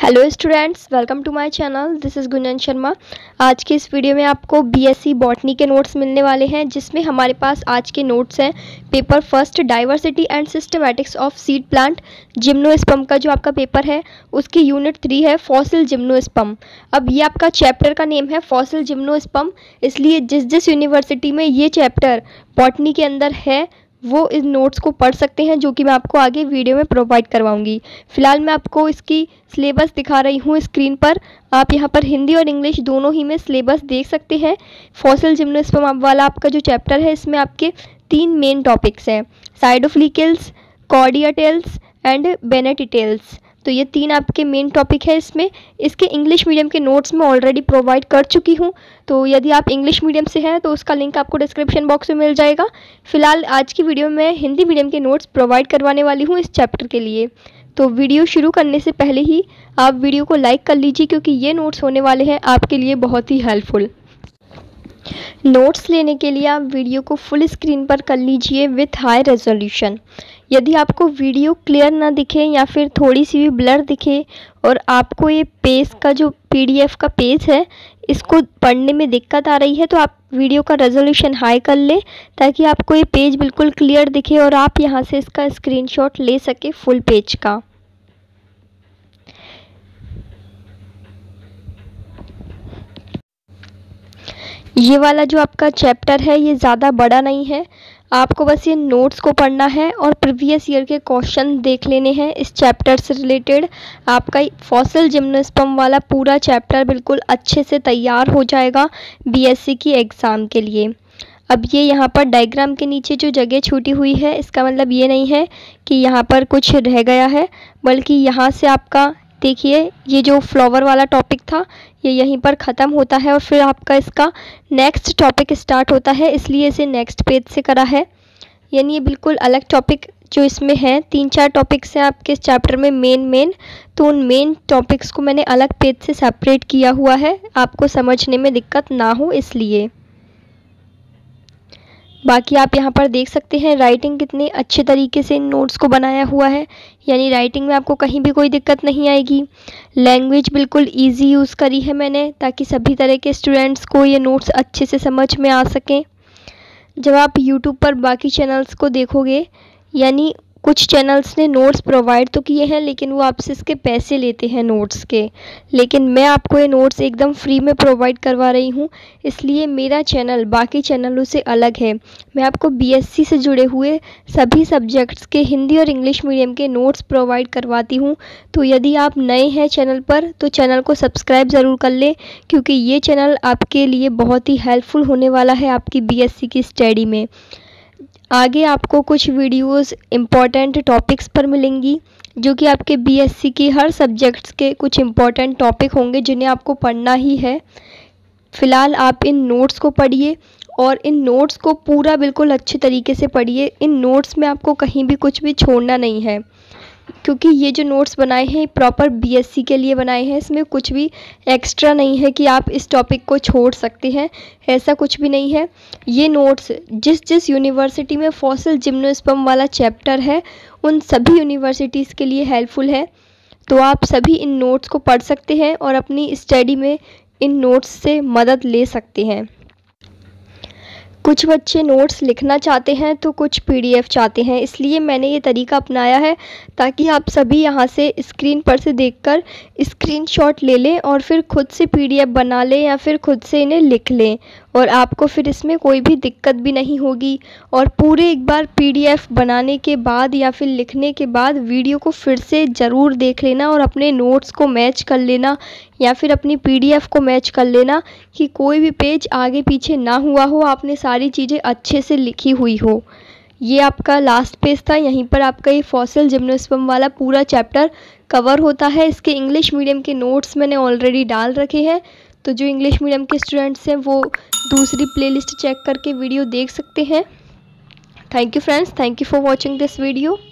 Hello students, welcome to my channel. This is Gunjan Sharma. आज के इस वीडियो में आपको बीएससी बॉटनी के नोट्स मिलने वाले हैं, जिसमें हमारे पास आज के नोट्स हैं paper first diversity and systematics of seed plant gymnosperm का जो आपका पेपर है उसकी यूनिट 3 है फॉसिल जिम्नोस्पर्म। अब ये आपका चैप्टर का नेम है फॉसिल जिम्नोस्पर्म, इसलिए जिस जिस यूनिवर्सिटी में ये चैप्टर बॉटनी के अंदर है वो इन नोट्स को पढ़ सकते हैं, जो कि मैं आपको आगे वीडियो में प्रोवाइड करवाऊंगी। फिलहाल मैं आपको इसकी सिलेबस दिखा रही हूँ स्क्रीन पर। आप यहाँ पर हिंदी और इंग्लिश दोनों ही में सिलेबस देख सकते हैं। फॉसिल जिम्नोस्पर्म वाला आपका जो चैप्टर है इसमें आपके 3 मेन टॉपिक्स हैं, साइडोफ्लिकल्स, कॉर्डियाटेल्स एंड बेनेटिटेल्स। तो ये 3 आपके मेन टॉपिक है इसमें। इसके इंग्लिश मीडियम के नोट्स मैं ऑलरेडी प्रोवाइड कर चुकी हूँ, तो यदि आप इंग्लिश मीडियम से हैं तो उसका लिंक आपको डिस्क्रिप्शन बॉक्स में मिल जाएगा। फिलहाल आज की वीडियो में हिंदी मीडियम के नोट्स प्रोवाइड करवाने वाली हूँ इस चैप्टर के लिए। तो वीडियो शुरू करने से पहले ही आप वीडियो को लाइक कर लीजिए, क्योंकि ये नोट्स होने वाले हैं आपके लिए बहुत ही हेल्पफुल। नोट्स लेने के लिए आप वीडियो को फुल स्क्रीन पर कर लीजिए विथ हाई रेजोल्यूशन। यदि आपको वीडियो क्लियर ना दिखे या फिर थोड़ी सी भी ब्लर दिखे और आपको ये पेज का जो पीडीएफ का पेज है इसको पढ़ने में दिक्कत आ रही है, तो आप वीडियो का रेजोल्यूशन हाई कर लें ताकि आपको ये पेज बिल्कुल क्लियर दिखे और आप यहाँ से इसका स्क्रीनशॉट ले सके फुल पेज का। ये वाला जो आपका चैप्टर है ये ज़्यादा बड़ा नहीं है, आपको बस ये नोट्स को पढ़ना है और प्रीवियस ईयर के क्वेश्चन देख लेने हैं इस चैप्टर से रिलेटेड। आपका फॉसिल जिम्नोस्पर्म वाला पूरा चैप्टर बिल्कुल अच्छे से तैयार हो जाएगा बीएससी की एग्ज़ाम के लिए। अब ये यहाँ पर डायग्राम के नीचे जो जगह छूटी हुई है इसका मतलब ये नहीं है कि यहाँ पर कुछ रह गया है, बल्कि यहाँ से आपका देखिए ये जो फ्लावर वाला टॉपिक था ये यहीं पर ख़त्म होता है और फिर आपका इसका नेक्स्ट टॉपिक स्टार्ट होता है, इसलिए इसे नेक्स्ट पेज से करा है। यानी ये बिल्कुल अलग टॉपिक जो इसमें है, 3-4 टॉपिक्स हैं आपके इस चैप्टर में मेन, तो उन मेन टॉपिक्स को मैंने अलग पेज से सेपरेट किया हुआ है, आपको समझने में दिक्कत ना हो इसलिए। बाकी आप यहाँ पर देख सकते हैं राइटिंग कितने अच्छे तरीके से इन नोट्स को बनाया हुआ है, यानी राइटिंग में आपको कहीं भी कोई दिक्कत नहीं आएगी। लैंग्वेज बिल्कुल इजी यूज़ करी है मैंने ताकि सभी तरह के स्टूडेंट्स को ये नोट्स अच्छे से समझ में आ सकें। जब आप यूट्यूब पर बाकी चैनल्स को देखोगे, यानी कुछ चैनल्स ने नोट्स प्रोवाइड तो किए हैं लेकिन वो आपसे इसके पैसे लेते हैं नोट्स के, लेकिन मैं आपको ये नोट्स एकदम फ्री में प्रोवाइड करवा रही हूँ, इसलिए मेरा चैनल बाकी चैनलों से अलग है। मैं आपको बीएससी से जुड़े हुए सभी सब्जेक्ट्स के हिंदी और इंग्लिश मीडियम के नोट्स प्रोवाइड करवाती हूँ। तो यदि आप नए हैं चैनल पर तो चैनल को सब्सक्राइब ज़रूर कर लें, क्योंकि ये चैनल आपके लिए बहुत ही हेल्पफुल होने वाला है आपकी बीएससी की स्टडी में। आगे आपको कुछ वीडियोस इम्पॉर्टेंट टॉपिक्स पर मिलेंगी, जो कि आपके बीएससी की हर सब्जेक्ट्स के कुछ इम्पॉर्टेंट टॉपिक होंगे जिन्हें आपको पढ़ना ही है। फ़िलहाल आप इन नोट्स को पढ़िए और इन नोट्स को पूरा बिल्कुल अच्छे तरीके से पढ़िए। इन नोट्स में आपको कहीं भी कुछ भी छोड़ना नहीं है, क्योंकि ये जो नोट्स बनाए हैं प्रॉपर बीएससी के लिए बनाए हैं, इसमें कुछ भी एक्स्ट्रा नहीं है कि आप इस टॉपिक को छोड़ सकते हैं, ऐसा कुछ भी नहीं है। ये नोट्स जिस जिस यूनिवर्सिटी में फॉसिल जिम्नोस्पर्म वाला चैप्टर है उन सभी यूनिवर्सिटीज़ के लिए हेल्पफुल है, तो आप सभी इन नोट्स को पढ़ सकते हैं और अपनी स्टडी में इन नोट्स से मदद ले सकते हैं। कुछ बच्चे नोट्स लिखना चाहते हैं तो कुछ पीडीएफ चाहते हैं, इसलिए मैंने ये तरीका अपनाया है ताकि आप सभी यहाँ से स्क्रीन पर से देखकर स्क्रीनशॉट ले लें और फिर खुद से पीडीएफ बना लें या फिर खुद से इन्हें लिख लें, और आपको फिर इसमें कोई भी दिक्कत भी नहीं होगी। और पूरे एक बार पीडीएफ बनाने के बाद या फिर लिखने के बाद वीडियो को फिर से ज़रूर देख लेना और अपने नोट्स को मैच कर लेना या फिर अपनी पीडीएफ को मैच कर लेना कि कोई भी पेज आगे पीछे ना हुआ हो, आपने सारी चीज़ें अच्छे से लिखी हुई हो। ये आपका लास्ट पेज था, यहीं पर आपका ये फॉसिल जिम्नोस्पर्म वाला पूरा चैप्टर कवर होता है। इसके इंग्लिश मीडियम के नोट्स मैंने ऑलरेडी डाल रखे हैं, तो जो इंग्लिश मीडियम के स्टूडेंट्स हैं वो दूसरी प्लेलिस्ट चेक करके वीडियो देख सकते हैं। Thank you friends, thank you for watching this video.